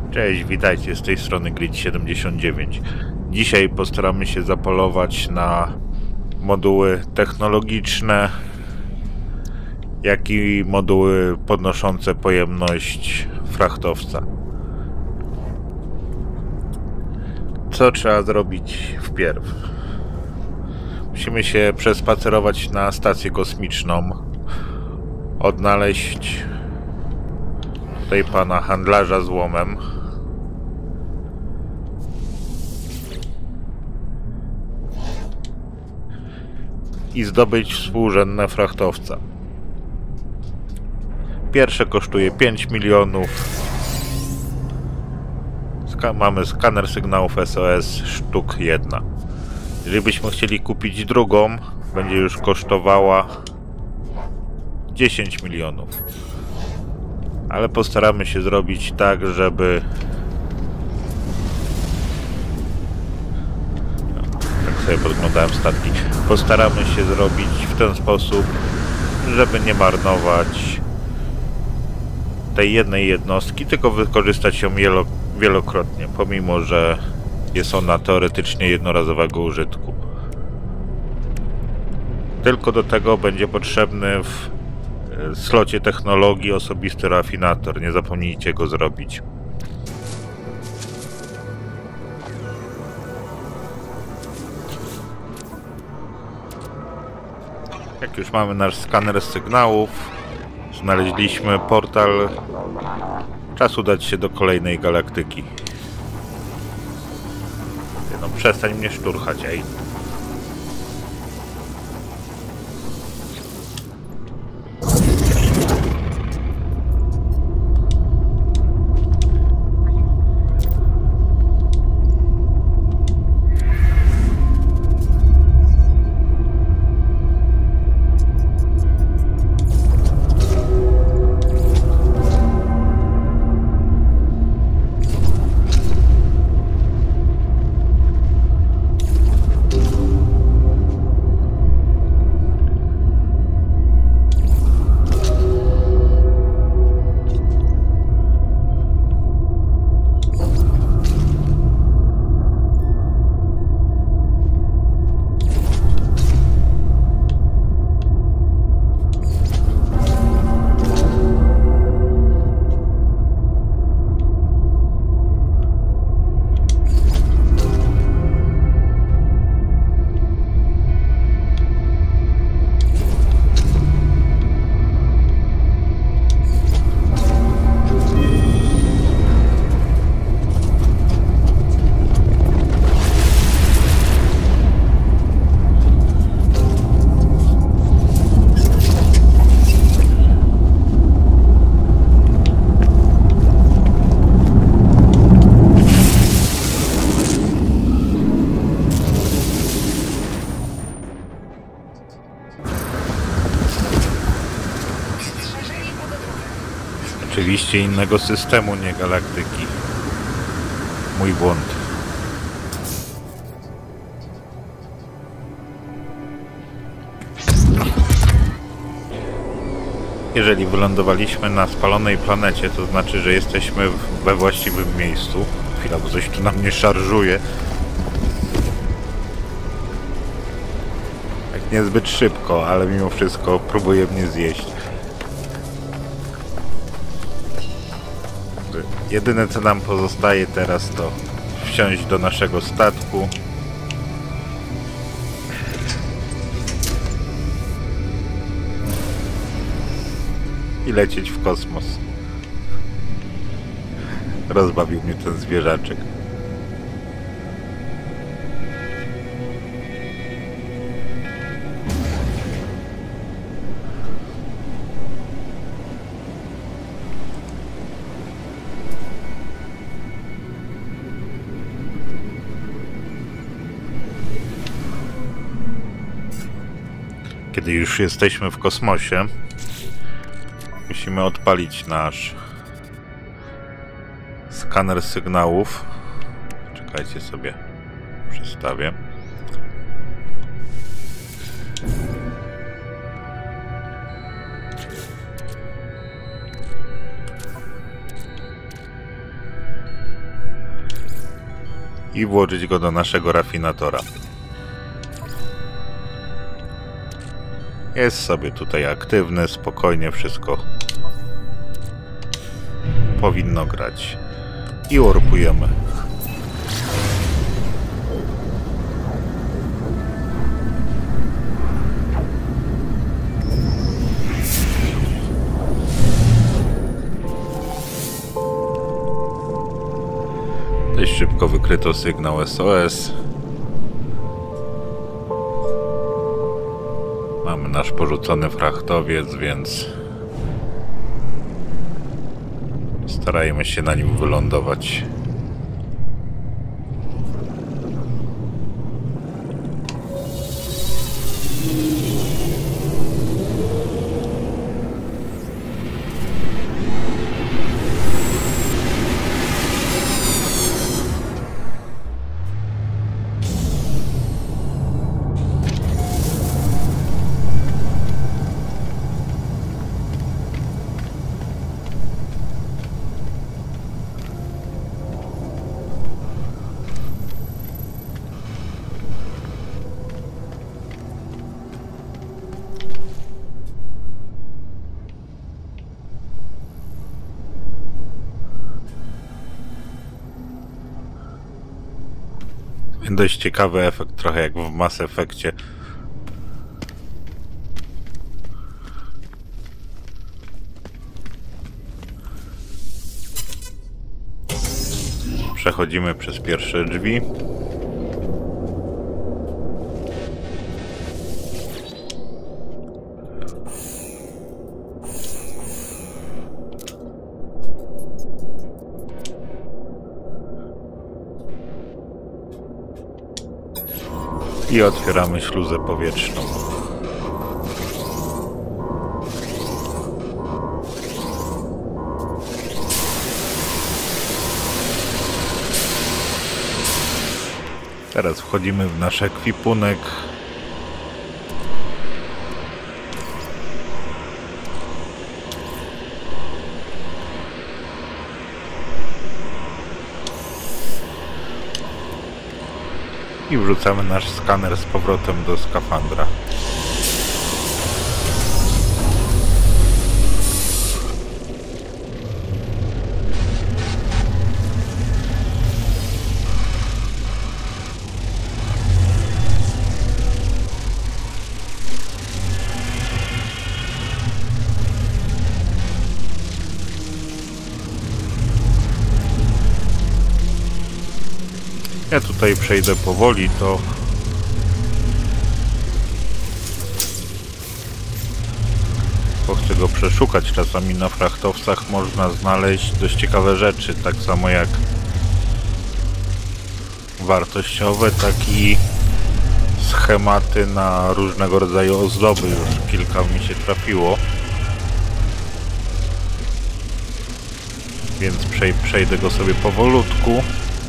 Cześć, witajcie, z tej strony Grid79. Dzisiaj postaramy się zapolować na moduły technologiczne, jak i moduły podnoszące pojemność frachtowca. Co trzeba zrobić wpierw? Musimy się przespacerować na stację kosmiczną, odnaleźć tutaj pana handlarza złomem. I zdobyć współrzędne frachtowca. Pierwsze kosztuje 5 milionów. Mamy skaner sygnałów SOS sztuk 1. Jeżeli byśmy chcieli kupić drugą, będzie już kosztowała 10 milionów. Ale postaramy się zrobić tak, żeby sobie podglądałem statki. Postaramy się zrobić w ten sposób, żeby nie marnować tej jednej jednostki, tylko wykorzystać ją wielokrotnie, pomimo że jest ona teoretycznie jednorazowego użytku. Tylko do tego będzie potrzebny w slocie technologii osobisty rafinator. Nie zapomnijcie go zrobić. Jak już mamy nasz skaner sygnałów, znaleźliśmy portal, czas udać się do kolejnej galaktyki. No przestań mnie szturchać, ej. Oczywiście innego systemu, nie galaktyki. Mój błąd. Jeżeli wylądowaliśmy na spalonej planecie, to znaczy, że jesteśmy we właściwym miejscu. Chwila, bo coś tu na mnie szarżuje. Tak niezbyt szybko, ale mimo wszystko próbuje mnie zjeść. Jedyne co nam pozostaje teraz to wsiąść do naszego statku i lecieć w kosmos. Rozbawił mnie ten zwierzaczek. Kiedy już jesteśmy w kosmosie, musimy odpalić nasz skaner sygnałów. Czekajcie sobie, przestawię. i włożyć go do naszego rafinatora. Jest sobie tutaj aktywny, spokojnie wszystko powinno grać. I warpujemy. Dość szybko wykryto sygnał SOS. Mamy nasz porzucony frachtowiec, więc starajmy się na nim wylądować. Dość ciekawy efekt, trochę jak w Mass Effectie. Przechodzimy przez pierwsze drzwi. I otwieramy śluzę powietrzną. Teraz wchodzimy w nasz ekwipunek. I wrzucamy nasz skaner z powrotem do skafandra. Ja tutaj przejdę powoli, bo chcę go przeszukać. Czasami na frachtowcach można znaleźć dość ciekawe rzeczy, tak samo jak wartościowe, tak i schematy na różnego rodzaju ozdoby. Już kilka mi się trafiło, więc przejdę go sobie powolutku.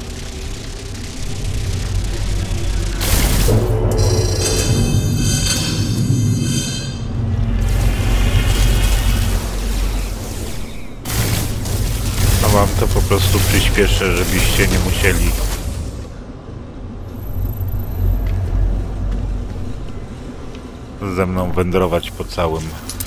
Wam to po prostu przyspieszę, żebyście nie musieli ze mną wędrować po całym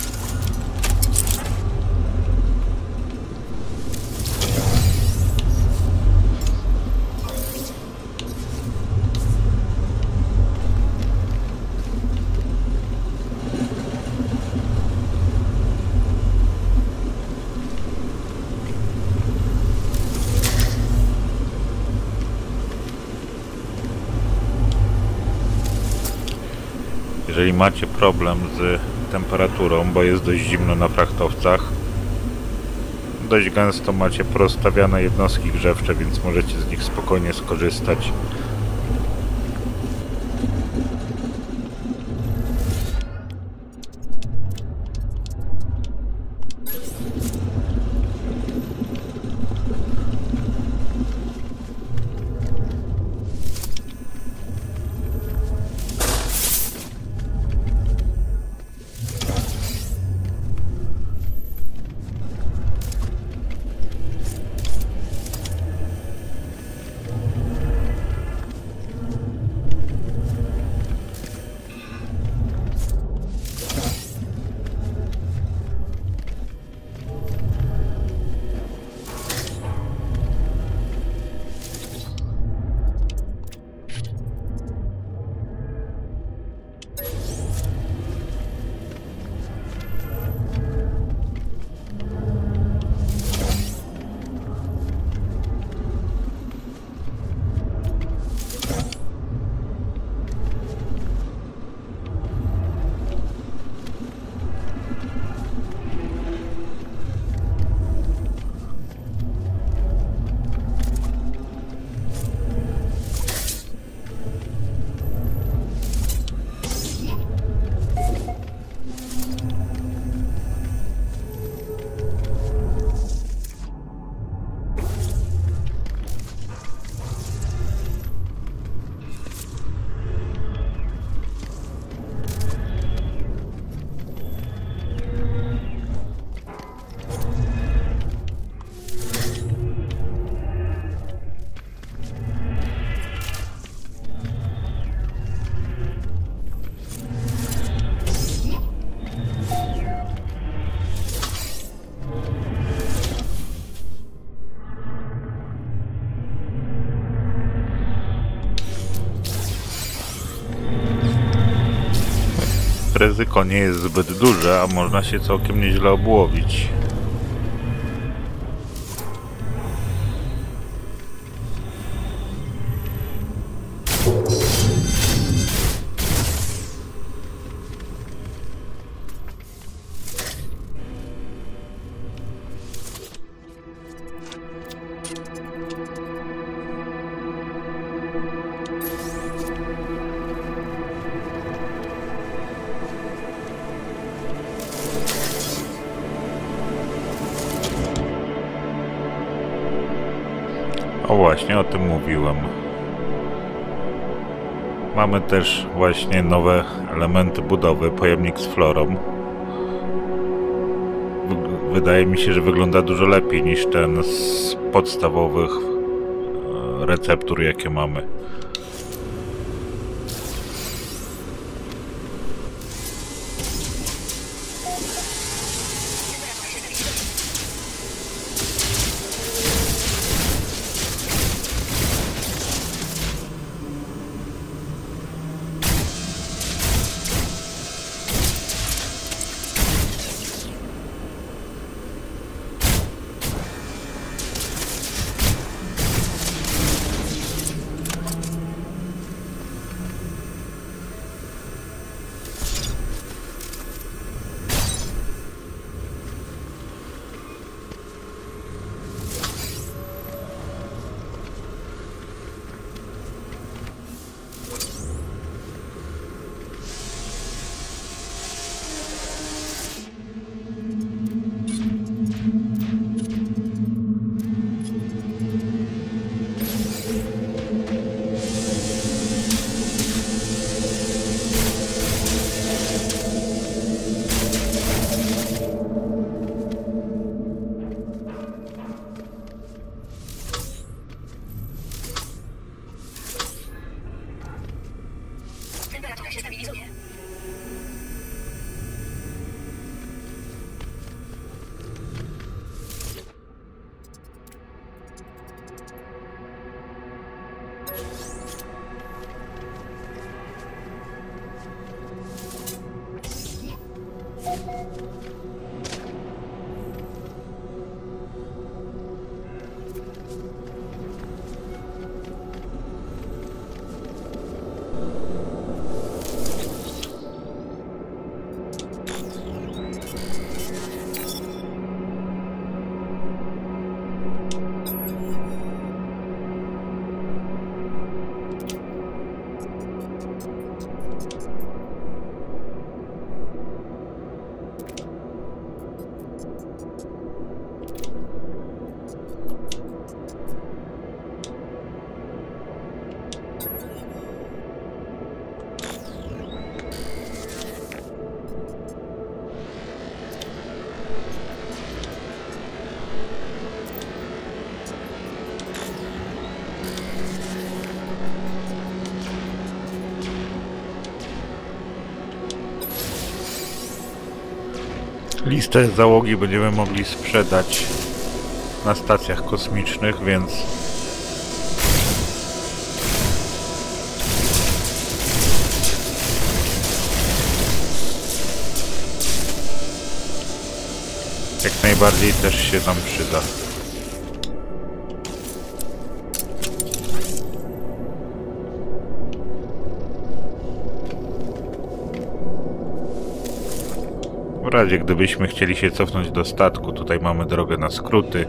Jeżeli macie problem z temperaturą, bo jest dość zimno na frachtowcach, dość gęsto macie porozstawiane jednostki grzewcze, więc możecie z nich spokojnie skorzystać. ryzyko nie jest zbyt duże, a można się całkiem nieźle obłowić. O właśnie, o tym mówiłem. Mamy też właśnie nowe elementy budowy, pojemnik z florą. Wydaje mi się, że wygląda dużo lepiej niż ten z podstawowych receptur, jakie mamy. Temperatura się stabilizuje. Listę załogi będziemy mogli sprzedać na stacjach kosmicznych, więc jak najbardziej też się nam przyda. W razie gdybyśmy chcieli się cofnąć do statku, tutaj mamy drogę na skróty.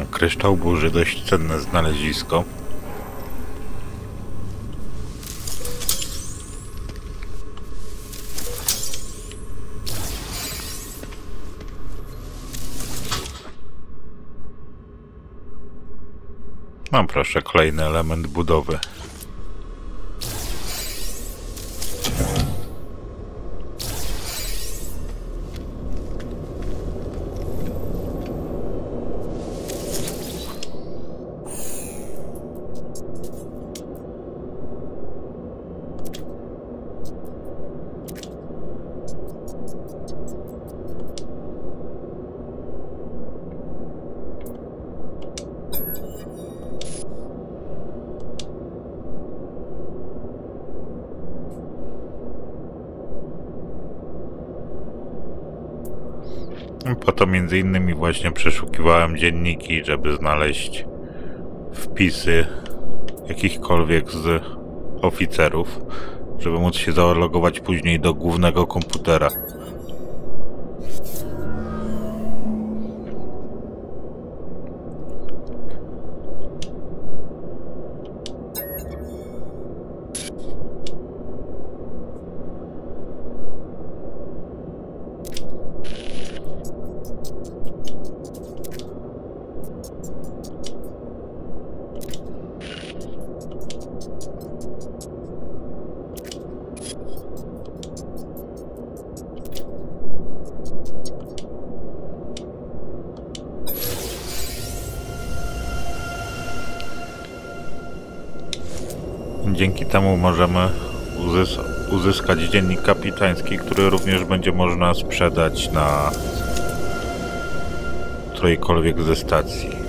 Kryształ burzy, dość cenne znalezisko. No proszę, kolejny element budowy. Po to między innymi właśnie przeszukiwałem dzienniki, żeby znaleźć wpisy jakichkolwiek z oficerów, żeby móc się zalogować później do głównego komputera. Dzięki temu możemy uzyskać dziennik kapitański, który również będzie można sprzedać na którejkolwiek ze stacji.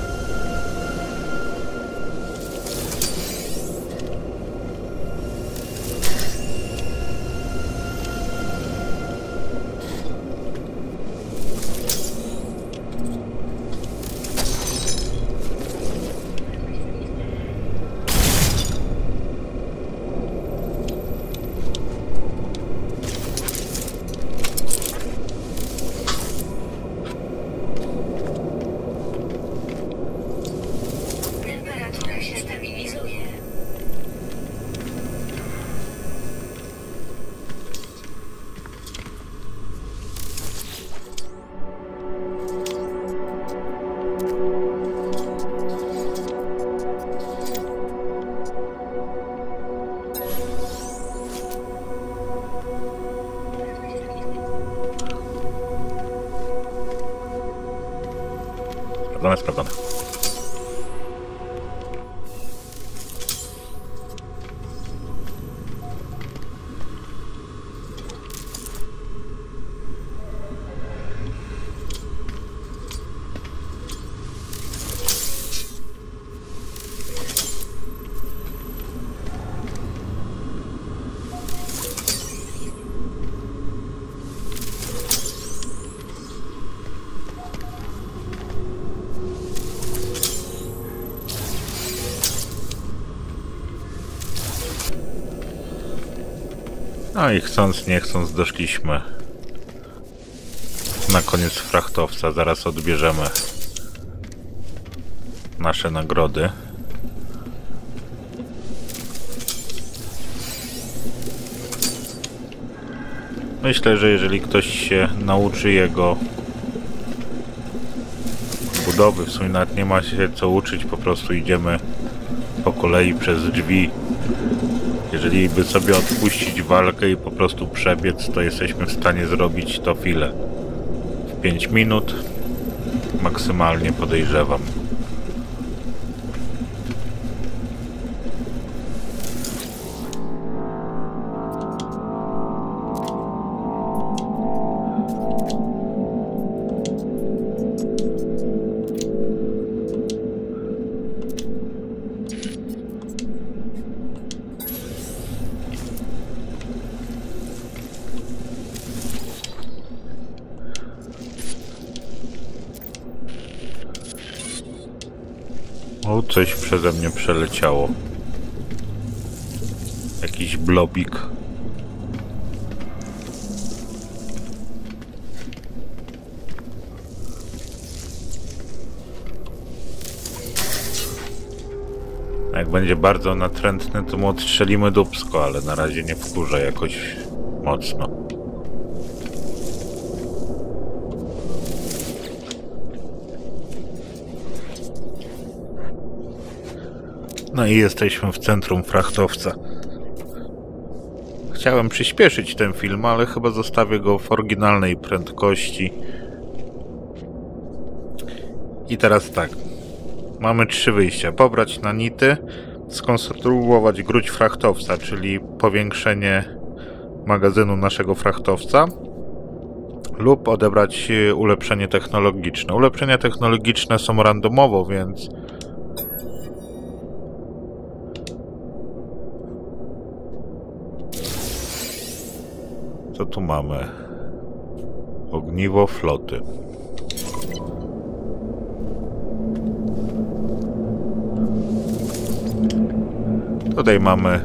Temperatura się stabilizuje. Sprawdzone, sprawdzone. No i chcąc nie chcąc doszliśmy na koniec frachtowca. Zaraz odbierzemy nasze nagrody. Myślę, że jeżeli ktoś się nauczy jego budowy, w sumie nawet nie ma się co uczyć, po prostu idziemy po kolei przez drzwi. Jeżeli by sobie odpuścić walkę i po prostu przebiec, to jesteśmy w stanie zrobić to w ile? W 5 minut? Maksymalnie, podejrzewam. O, coś przeze mnie przeleciało. Jakiś blobik. Jak będzie bardzo natrętny, to mu odstrzelimy dupsko, ale na razie nie wkurza jakoś mocno. No i jesteśmy w centrum frachtowca. Chciałem przyspieszyć ten film, ale chyba zostawię go w oryginalnej prędkości. I teraz tak. Mamy 3 wyjścia. Pobrać nanity, skonstruować gruź frachtowca, czyli powiększenie magazynu naszego frachtowca, lub odebrać ulepszenie technologiczne. Ulepszenia technologiczne są randomowo, więc co tu mamy? Ogniwo floty. Tutaj mamy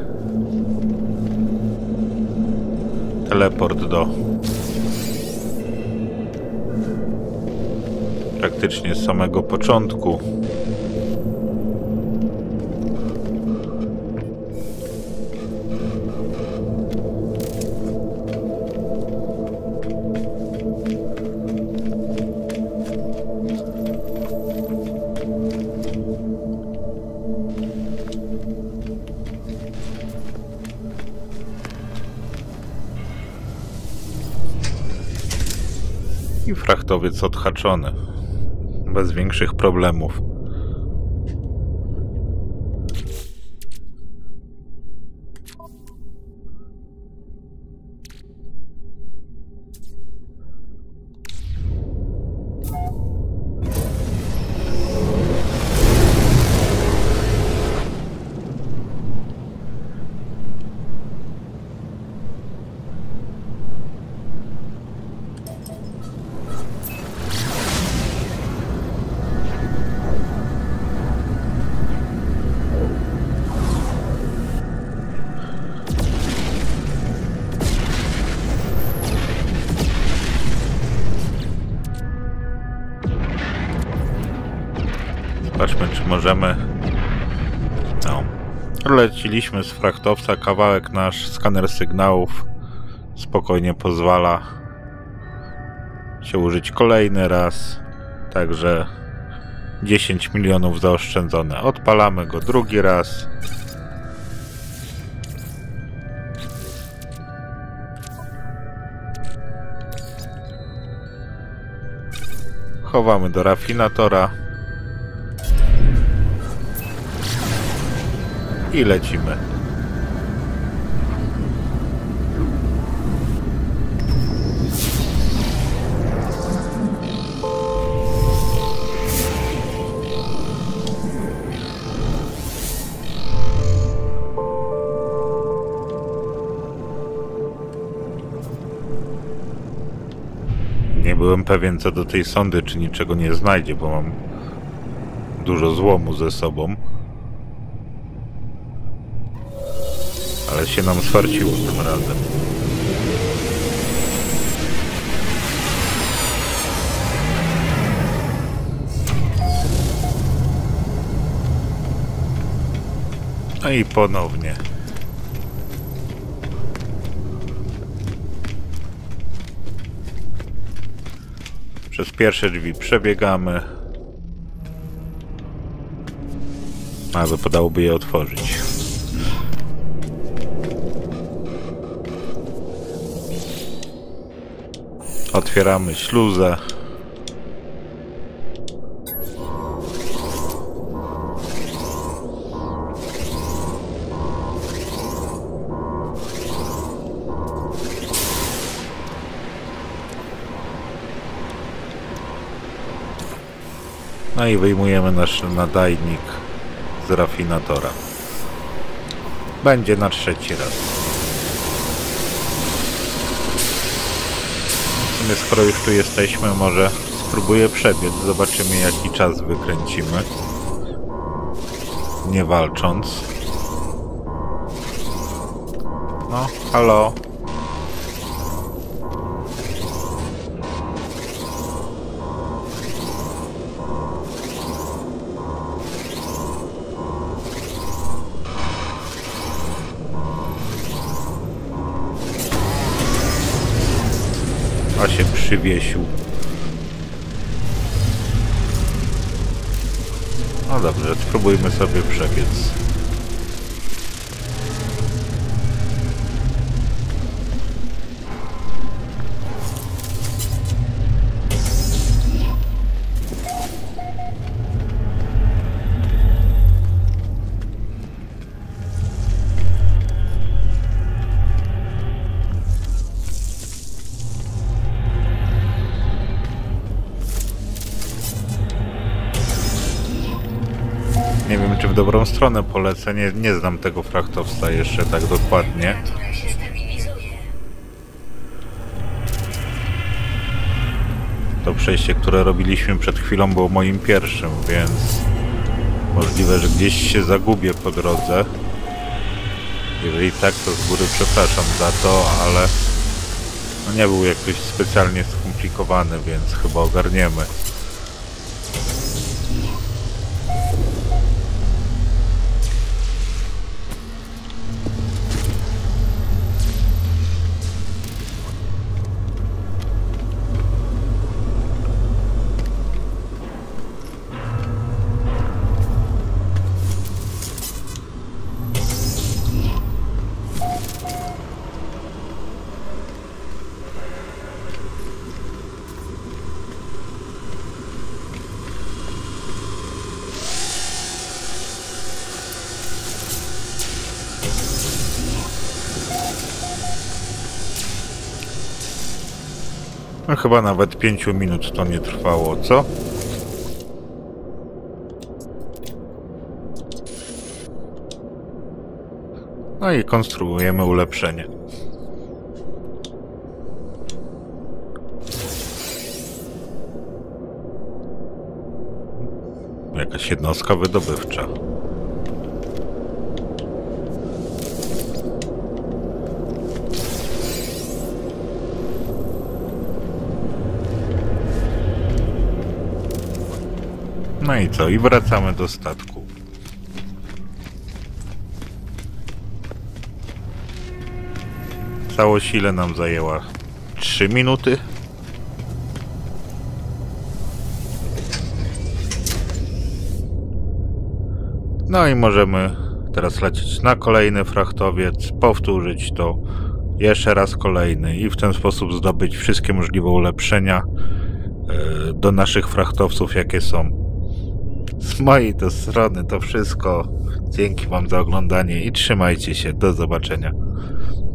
teleport do praktycznie z samego początku. I frachtowiec odhaczony. Bez większych problemów. Zobaczmy, czy możemy... No. Leciliśmy z frachtowca, kawałek nasz, skaner sygnałów spokojnie pozwala się użyć kolejny raz. Także 10 milionów zaoszczędzone. Odpalamy go drugi raz. Chowamy do rafinatora. I lecimy. Nie byłem pewien co do tej sondy, czy niczego nie znajdzie, bo mam dużo złomu ze sobą. Ale się nam swarciło tym razem. No i ponownie. Przez pierwsze drzwi przebiegamy. A wypadałoby je otworzyć. Otwieramy śluzę. No i wyjmujemy nasz nadajnik z rafinatora. Będzie na 3. raz. Skoro już tu jesteśmy, może spróbuję przebiec. Zobaczymy, jaki czas wykręcimy. Nie walcząc. No, halo. przywiesił. No dobrze, spróbujmy sobie przebiec. Nie wiem, czy w dobrą stronę polecę. Nie znam tego frachtowca jeszcze tak dokładnie. Temperatura się stabilizuje. To przejście, które robiliśmy przed chwilą, było moim pierwszym, więc możliwe, że gdzieś się zagubię po drodze. Jeżeli tak, to z góry przepraszam za to, ale no nie był jakoś specjalnie skomplikowany, więc chyba ogarniemy. No chyba nawet 5 minut to nie trwało, co? No i konstruujemy ulepszenie. Jakaś jednostka wydobywcza. No i co? I wracamy do statku. Całość ile nam zajęła? 3 minuty? No i możemy teraz lecieć na kolejny frachtowiec, powtórzyć to jeszcze raz kolejny i w ten sposób zdobyć wszystkie możliwe ulepszenia do naszych frachtowców, jakie są. Z mojej to strony to wszystko. Dzięki wam za oglądanie i trzymajcie się. Do zobaczenia.